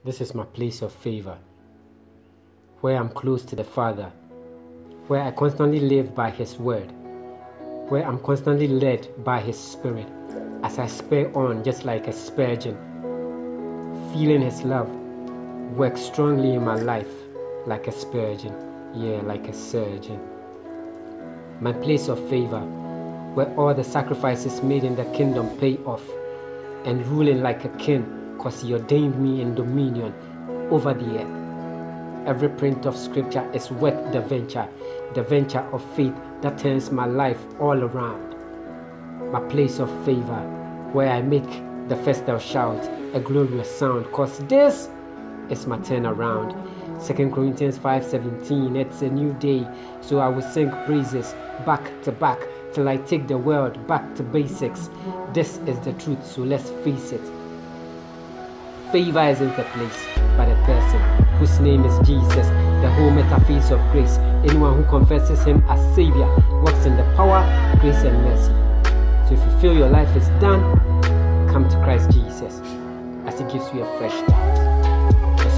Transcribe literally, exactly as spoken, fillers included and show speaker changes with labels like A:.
A: This is my place of favor, where I'm close to the Father, where I constantly live by His word, where I'm constantly led by His Spirit as I spur on just like a Spurgeon, feeling His love work strongly in my life like a Spurgeon, yeah, like a surgeon. My place of favor, where all the sacrifices made in the kingdom pay off, and ruling like a king, cause He ordained me in dominion over the earth. Every print of scripture is worth the venture, the venture of faith that turns my life all around. My place of favor, where I make the festal shout a glorious sound, cause this is my turnaround. Second Corinthians five seventeen, it's a new day, so I will sing praises back to back till I take the world back to basics. This is the truth, so let's face it. Favor isn't a place, but a person whose name is Jesus, the whole metaphase of grace. Anyone who confesses Him as Savior walks in the power, grace, and mercy. So if you feel your life is done, come to Christ Jesus as He gives you a fresh start.